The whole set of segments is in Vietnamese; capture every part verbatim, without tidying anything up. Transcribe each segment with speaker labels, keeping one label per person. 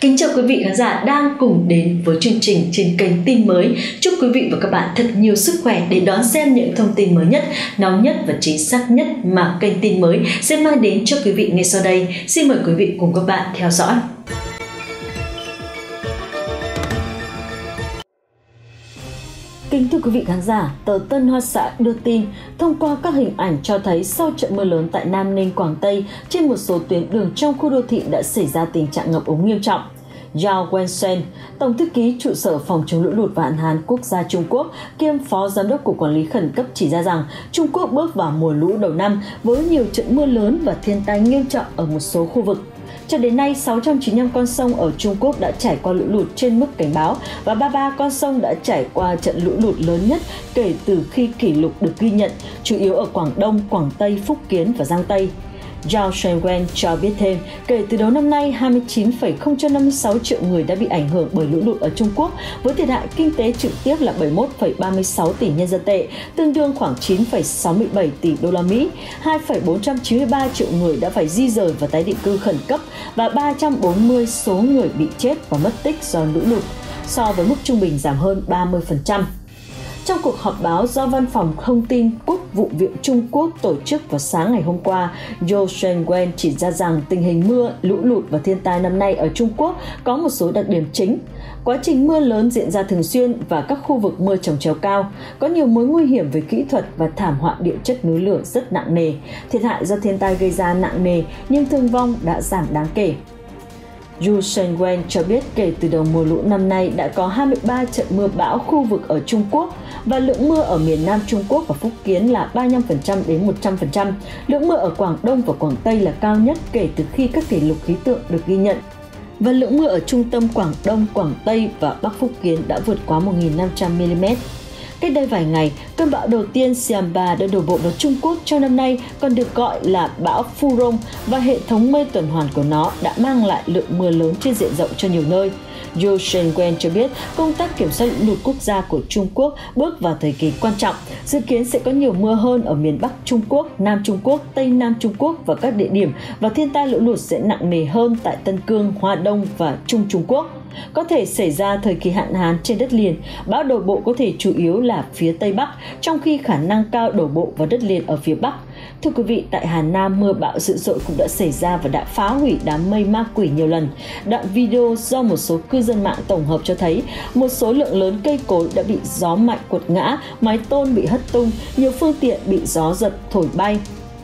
Speaker 1: Kính chào quý vị khán giả đang cùng đến với chương trình trên kênh Tin Mới. Chúc quý vị và các bạn thật nhiều sức khỏe để đón xem những thông tin mới nhất, nóng nhất và chính xác nhất mà kênh Tin Mới sẽ mang đến cho quý vị ngay sau đây. Xin mời quý vị cùng các bạn theo dõi. Kính thưa quý vị khán giả, tờ Tân Hoa Xã đưa tin thông qua các hình ảnh cho thấy sau trận mưa lớn tại Nam Ninh, Quảng Tây, trên một số tuyến đường trong khu đô thị đã xảy ra tình trạng ngập úng nghiêm trọng. Zhao Wensheng, Tổng thư ký trụ sở phòng chống lũ lụt và hạn hán quốc gia Trung Quốc, kiêm Phó Giám đốc Cục Quản lý Khẩn cấp chỉ ra rằng Trung Quốc bước vào mùa lũ đầu năm với nhiều trận mưa lớn và thiên tai nghiêm trọng ở một số khu vực. Cho đến nay, sáu trăm chín mươi lăm con sông ở Trung Quốc đã trải qua lũ lụt trên mức cảnh báo và ba mươi ba con sông đã trải qua trận lũ lụt lớn nhất kể từ khi kỷ lục được ghi nhận, chủ yếu ở Quảng Đông, Quảng Tây, Phúc Kiến và Giang Tây. Zhao Wensheng cho biết thêm, kể từ đầu năm nay, hai mươi chín phẩy không năm mươi sáu triệu người đã bị ảnh hưởng bởi lũ lụt ở Trung Quốc, với thiệt hại kinh tế trực tiếp là bảy mươi mốt phẩy ba mươi sáu tỷ nhân dân tệ, tương đương khoảng chín phẩy sáu mươi bảy tỷ đô la Mỹ. hai phẩy bốn chín ba triệu người đã phải di rời và tái định cư khẩn cấp và ba trăm bốn mươi số người bị chết và mất tích do lũ lụt, so với mức trung bình giảm hơn ba mươi phần trăm. Trong cuộc họp báo do Văn phòng Thông tin Quốc vụ viện Trung Quốc tổ chức vào sáng ngày hôm qua, Zhao Wensheng chỉ ra rằng tình hình mưa, lũ lụt và thiên tai năm nay ở Trung Quốc có một số đặc điểm chính. Quá trình mưa lớn diễn ra thường xuyên và các khu vực mưa trồng chéo cao, có nhiều mối nguy hiểm về kỹ thuật và thảm họa địa chất núi lửa rất nặng nề. Thiệt hại do thiên tai gây ra nặng nề nhưng thương vong đã giảm đáng kể. Zhao Wensheng cho biết kể từ đầu mùa lũ năm nay đã có hai mươi ba trận mưa bão khu vực ở Trung Quốc và lượng mưa ở miền Nam Trung Quốc và Phúc Kiến là ba mươi lăm phần trăm đến một trăm phần trăm. Lượng mưa ở Quảng Đông và Quảng Tây là cao nhất kể từ khi các kỷ lục khí tượng được ghi nhận. Và lượng mưa ở trung tâm Quảng Đông, Quảng Tây và Bắc Phúc Kiến đã vượt quá một nghìn năm trăm mi li mét. Cách đây vài ngày, cơn bão đầu tiên Xianba đã đổ bộ vào Trung Quốc trong năm nay, còn được gọi là bão Furong, và hệ thống mây tuần hoàn của nó đã mang lại lượng mưa lớn trên diện rộng cho nhiều nơi. Zhao Wensheng cho biết công tác kiểm soát lũ lụt quốc gia của Trung Quốc bước vào thời kỳ quan trọng, dự kiến sẽ có nhiều mưa hơn ở miền Bắc Trung Quốc, Nam Trung Quốc, Tây Nam Trung Quốc và các địa điểm, và thiên tai lũ lụt sẽ nặng nề hơn tại Tân Cương, Hoa Đông và Trung Trung Quốc. Có thể xảy ra thời kỳ hạn hán trên đất liền, bão đổ bộ có thể chủ yếu là phía Tây Bắc, trong khi khả năng cao đổ bộ vào đất liền ở phía Bắc. Thưa quý vị, tại Hà Nam, mưa bão dữ dội cũng đã xảy ra và đã phá hủy đám mây ma quỷ nhiều lần. Đoạn video do một số cư dân mạng tổng hợp cho thấy một số lượng lớn cây cối đã bị gió mạnh quật ngã, mái tôn bị hất tung, nhiều phương tiện bị gió giật thổi bay.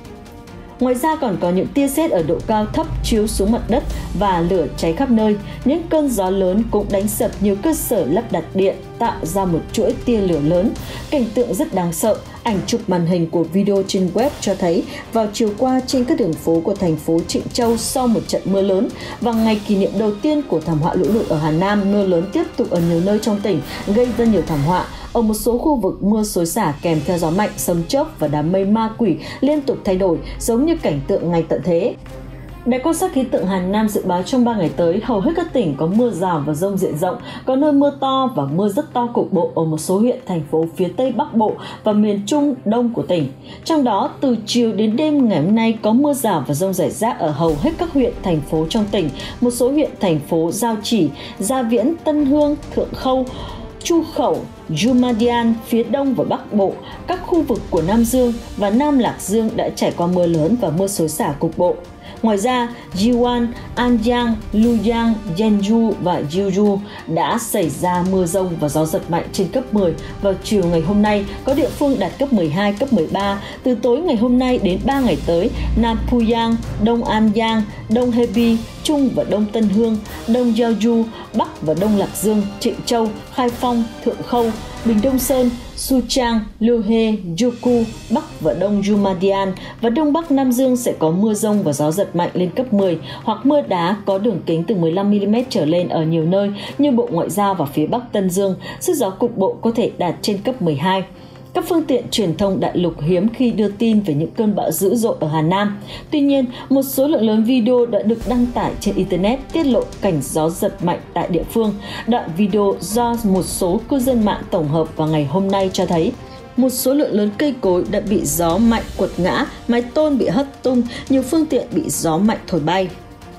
Speaker 1: Ngoài ra còn có những tia sét ở độ cao thấp chiếu xuống mặt đất và lửa cháy khắp nơi. Những cơn gió lớn cũng đánh sập nhiều cơ sở lắp đặt điện, tạo ra một chuỗi tia lửa lớn. Cảnh tượng rất đáng sợ. Ảnh chụp màn hình của video trên web cho thấy vào chiều qua trên các đường phố của thành phố Trịnh Châu sau một trận mưa lớn và ngày kỷ niệm đầu tiên của thảm họa lũ lụt ở Hà Nam, mưa lớn tiếp tục ở nhiều nơi trong tỉnh gây ra nhiều thảm họa. Ở một số khu vực mưa xối xả kèm theo gió mạnh, sấm chớp và đám mây ma quỷ liên tục thay đổi, giống như cảnh tượng ngày tận thế. Đài quan sát khí tượng Hà Nam dự báo trong ba ngày tới, hầu hết các tỉnh có mưa rào và dông diện rộng, có nơi mưa to và mưa rất to cục bộ ở một số huyện, thành phố phía Tây Bắc Bộ và miền Trung Đông của tỉnh. Trong đó, từ chiều đến đêm ngày hôm nay có mưa rào và dông rải rác ở hầu hết các huyện, thành phố trong tỉnh, một số huyện, thành phố Giao Chỉ, Gia Viễn, Tân Hương, Thượng Khâu, Chu Khẩu, Jumadian, phía Đông và Bắc Bộ, các khu vực của Nam Dương và Nam Lạc Dương đã trải qua mưa lớn và mưa xối xả cục bộ. Ngoài ra, Jiwan, Anyang, Luoyang, Jeonju và Jeju đã xảy ra mưa rông và gió giật mạnh trên cấp mười vào chiều ngày hôm nay, có địa phương đạt cấp mười hai, cấp mười ba. Từ tối ngày hôm nay đến ba ngày tới, Nam Puyang, Đông Anyang, Đông Hebi, Trung và Đông Tân Hương, Đông Jeoju, Bắc và Đông Lạc Dương, Trịnh Châu, Khai Phong, Thượng Khâu, Bình Đông Sơn, Suchang, Luhe, Joku, Bắc và Đông Jumadian và Đông Bắc Nam Dương sẽ có mưa rông và gió giật mạnh lên cấp mười hoặc mưa đá có đường kính từ mười lăm mi li mét trở lên ở nhiều nơi như Bộ Ngoại giao và phía Bắc Tân Dương. Sức gió cục bộ có thể đạt trên cấp mười hai. Các phương tiện truyền thông đại lục hiếm khi đưa tin về những cơn bão dữ dội ở Hà Nam. Tuy nhiên, một số lượng lớn video đã được đăng tải trên Internet tiết lộ cảnh gió giật mạnh tại địa phương. Đoạn video do một số cư dân mạng tổng hợp vào ngày hôm nay cho thấy một số lượng lớn cây cối đã bị gió mạnh quật ngã, mái tôn bị hất tung, nhiều phương tiện bị gió mạnh thổi bay.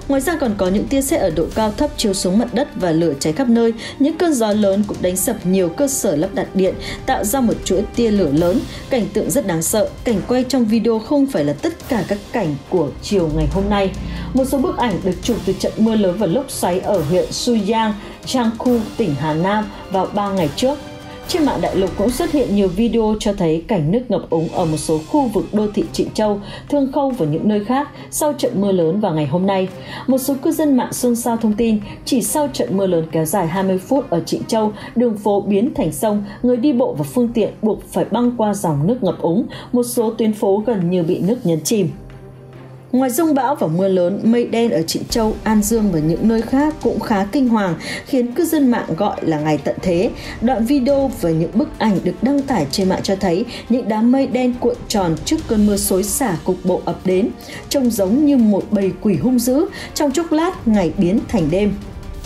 Speaker 1: Ngoài ra còn có những tia sét ở độ cao thấp chiếu xuống mặt đất và lửa cháy khắp nơi. Những cơn gió lớn cũng đánh sập nhiều cơ sở lắp đặt điện, tạo ra một chuỗi tia lửa lớn. Cảnh tượng rất đáng sợ. Cảnh quay trong video không phải là tất cả các cảnh của chiều ngày hôm nay. Một số bức ảnh được chụp từ trận mưa lớn và lốc xoáy ở huyện Suyang, Jiangsu, tỉnh Hà Nam vào ba ngày trước. Trên mạng đại lục cũng xuất hiện nhiều video cho thấy cảnh nước ngập úng ở một số khu vực đô thị Trịnh Châu, Thương Khâu và những nơi khác sau trận mưa lớn vào ngày hôm nay. Một số cư dân mạng xôn xao thông tin chỉ sau trận mưa lớn kéo dài hai mươi phút ở Trịnh Châu, đường phố biến thành sông, người đi bộ và phương tiện buộc phải băng qua dòng nước ngập úng, một số tuyến phố gần như bị nước nhấn chìm. Ngoài dông bão và mưa lớn, mây đen ở Trịnh Châu, An Dương và những nơi khác cũng khá kinh hoàng, khiến cư dân mạng gọi là ngày tận thế. Đoạn video và những bức ảnh được đăng tải trên mạng cho thấy những đám mây đen cuộn tròn trước cơn mưa xối xả cục bộ ập đến, trông giống như một bầy quỷ hung dữ, trong chốc lát ngày biến thành đêm.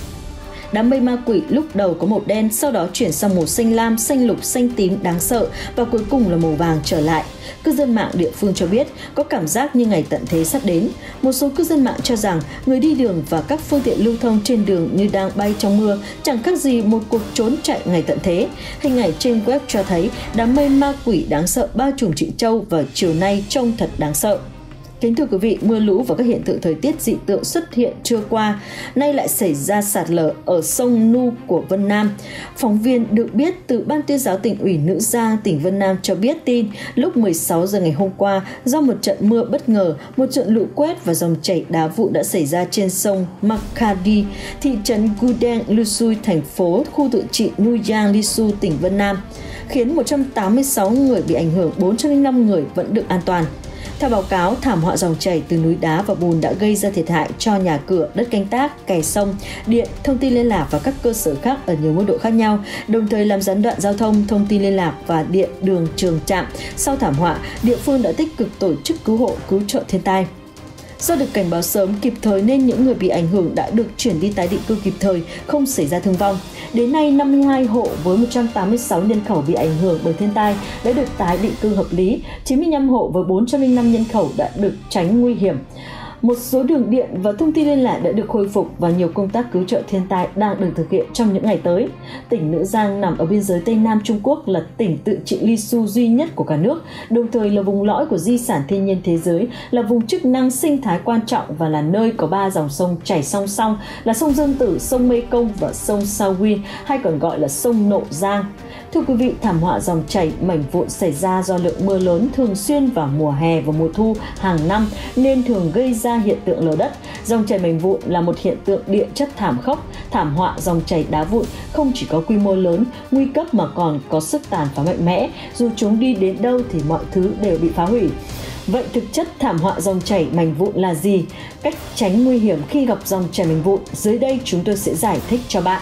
Speaker 1: Đám mây ma quỷ lúc đầu có màu đen, sau đó chuyển sang màu xanh lam, xanh lục, xanh tím đáng sợ và cuối cùng là màu vàng trở lại. Cư dân mạng địa phương cho biết có cảm giác như ngày tận thế sắp đến. Một số cư dân mạng cho rằng người đi đường và các phương tiện lưu thông trên đường như đang bay trong mưa, chẳng khác gì một cuộc trốn chạy ngày tận thế. Hình ảnh trên web cho thấy đám mây ma quỷ đáng sợ bao trùm Trịnh Châu vào chiều nay trông thật đáng sợ. Kính thưa quý vị, mưa lũ và các hiện tượng thời tiết dị tượng xuất hiện trưa qua, nay lại xảy ra sạt lở ở sông Nu của Vân Nam. Phóng viên được biết từ Ban Tuyên giáo Tỉnh ủy Nữ Giang, tỉnh Vân Nam cho biết tin lúc mười sáu giờ ngày hôm qua, do một trận mưa bất ngờ, một trận lũ quét và dòng chảy đá vụn đã xảy ra trên sông Makadi, thị trấn Gudeng Lusui, thành phố khu tự trị Nuyang Lisu, tỉnh Vân Nam, khiến một trăm tám mươi sáu người bị ảnh hưởng, bốn trăm lẻ năm người vẫn được an toàn. Theo báo cáo, thảm họa dòng chảy từ núi đá và bùn đã gây ra thiệt hại cho nhà cửa, đất canh tác, kè sông, điện, thông tin liên lạc và các cơ sở khác ở nhiều mức độ khác nhau, đồng thời làm gián đoạn giao thông, thông tin liên lạc và điện, đường, trường, trạm. Sau thảm họa, địa phương đã tích cực tổ chức cứu hộ, cứu trợ thiên tai. Do được cảnh báo sớm kịp thời nên những người bị ảnh hưởng đã được chuyển đi tái định cư kịp thời, không xảy ra thương vong. Đến nay, năm mươi hai hộ với một trăm tám mươi sáu nhân khẩu bị ảnh hưởng bởi thiên tai đã được tái định cư hợp lý, chín mươi lăm hộ với bốn trăm lẻ năm nhân khẩu đã được tránh nguy hiểm. Một số đường điện và thông tin liên lạc đã được khôi phục và nhiều công tác cứu trợ thiên tai đang được thực hiện trong những ngày tới. Tỉnh Nữ Giang nằm ở biên giới Tây Nam Trung Quốc, là tỉnh tự trị Lisu duy nhất của cả nước, đồng thời là vùng lõi của di sản thiên nhiên thế giới, là vùng chức năng sinh thái quan trọng và là nơi có ba dòng sông chảy song song là sông Dương Tử, sông Mê Công và sông Sao Win, hay còn gọi là sông Nộ Giang. Thưa quý vị, thảm họa dòng chảy mảnh vụn xảy ra do lượng mưa lớn thường xuyên vào mùa hè và mùa thu hàng năm nên thường gây ra hiện tượng lở đất. Dòng chảy mảnh vụn là một hiện tượng địa chất thảm khốc. Thảm họa dòng chảy đá vụn không chỉ có quy mô lớn, nguy cấp mà còn có sức tàn phá mạnh mẽ. Dù chúng đi đến đâu thì mọi thứ đều bị phá hủy. Vậy thực chất thảm họa dòng chảy mảnh vụn là gì? Cách tránh nguy hiểm khi gặp dòng chảy mảnh vụn, dưới đây chúng tôi sẽ giải thích cho bạn.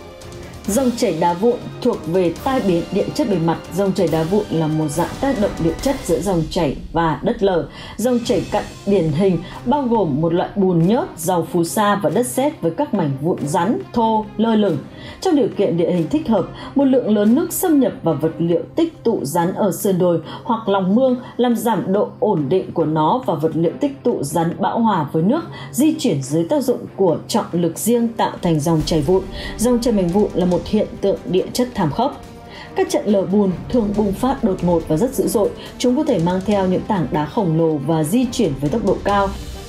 Speaker 1: Dòng chảy đá vụn thuộc về tai biến điện chất bề mặt. Dòng chảy đá vụn là một dạng tác động điện chất giữa dòng chảy và đất lở. Dòng chảy cặn điển hình bao gồm một loại bùn nhớt, dầu phù sa và đất sét với các mảnh vụn rắn, thô, lơ lửng. Trong điều kiện địa hình thích hợp, một lượng lớn nước xâm nhập vào vật liệu tích tụ rắn ở sườn đồi hoặc lòng mương làm giảm độ ổn định của nó, và vật liệu tích tụ rắn bão hòa với nước, di chuyển dưới tác dụng của trọng lực riêng tạo thành dòng chảy vụn. Dòng chảy mảnh vụn là một hiện tượng địa chất thảm khốc. Các trận lở bùn thường bùng phát đột ngột và rất dữ dội. Chúng có thể mang theo những tảng đá khổng lồ và di chuyển với tốc độ cao,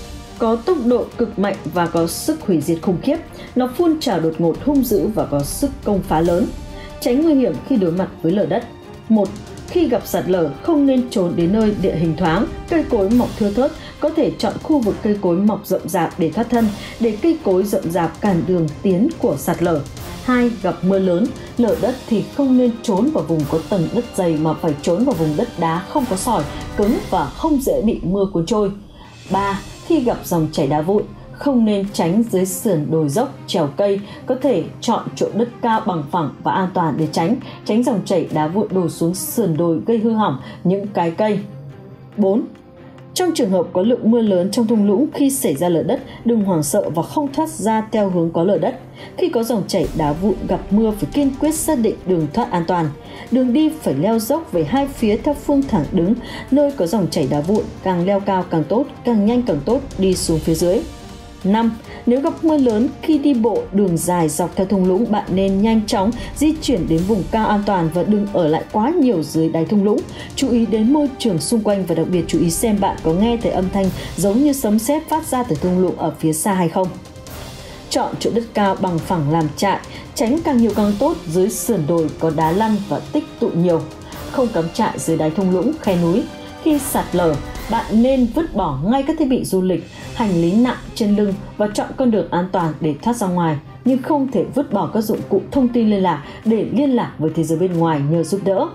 Speaker 1: có tốc độ cực mạnh và có sức hủy diệt khủng khiếp. Nó phun trào đột ngột, hung dữ và có sức công phá lớn. Tránh nguy hiểm khi đối mặt với lở đất. một. Khi gặp sạt lở, không nên trốn đến nơi địa hình thoáng, cây cối mọc thưa thớt, có thể chọn khu vực cây cối mọc rậm rạp để thoát thân, để cây cối rậm rạp cản đường tiến của sạt lở. hai. Gặp mưa lớn, lở đất thì không nên trốn vào vùng có tầng đất dày mà phải trốn vào vùng đất đá không có sỏi, cứng và không dễ bị mưa cuốn trôi. ba. Khi gặp dòng chảy đá vụn, không nên tránh dưới sườn đồi dốc, trèo cây, có thể chọn chỗ đất cao bằng phẳng và an toàn để tránh, tránh dòng chảy đá vụn đổ xuống sườn đồi gây hư hỏng những cái cây. bốn. Trong trường hợp có lượng mưa lớn trong thung lũng, khi xảy ra lở đất, đừng hoảng sợ và không thoát ra theo hướng có lở đất. Khi có dòng chảy đá vụn gặp mưa phải kiên quyết xác định đường thoát an toàn. Đường đi phải leo dốc về hai phía theo phương thẳng đứng, nơi có dòng chảy đá vụn càng leo cao càng tốt, càng nhanh càng tốt, đi xuống phía dưới. năm. Nếu gặp mưa lớn khi đi bộ đường dài dọc theo thung lũng, bạn nên nhanh chóng di chuyển đến vùng cao an toàn và đừng ở lại quá nhiều dưới đáy thung lũng. Chú ý đến môi trường xung quanh và đặc biệt chú ý xem bạn có nghe thấy âm thanh giống như sấm sét phát ra từ thung lũng ở phía xa hay không. Chọn chỗ đất cao bằng phẳng làm trại, tránh càng nhiều càng tốt dưới sườn đồi có đá lăn và tích tụ nhiều. Không cắm trại dưới đáy thung lũng, khe núi. Khi sạt lở, bạn nên vứt bỏ ngay các thiết bị du lịch, hành lý nặng trên lưng và chọn con đường an toàn để thoát ra ngoài, nhưng không thể vứt bỏ các dụng cụ thông tin liên lạc để liên lạc với thế giới bên ngoài nhờ giúp đỡ.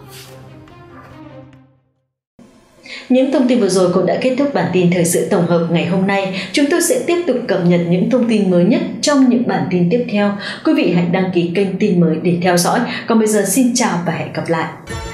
Speaker 1: Những thông tin vừa rồi cũng đã kết thúc bản tin thời sự tổng hợp ngày hôm nay. Chúng tôi sẽ tiếp tục cập nhật những thông tin mới nhất trong những bản tin tiếp theo. Quý vị hãy đăng ký kênh Tin Mới để theo dõi. Còn bây giờ xin chào và hẹn gặp lại.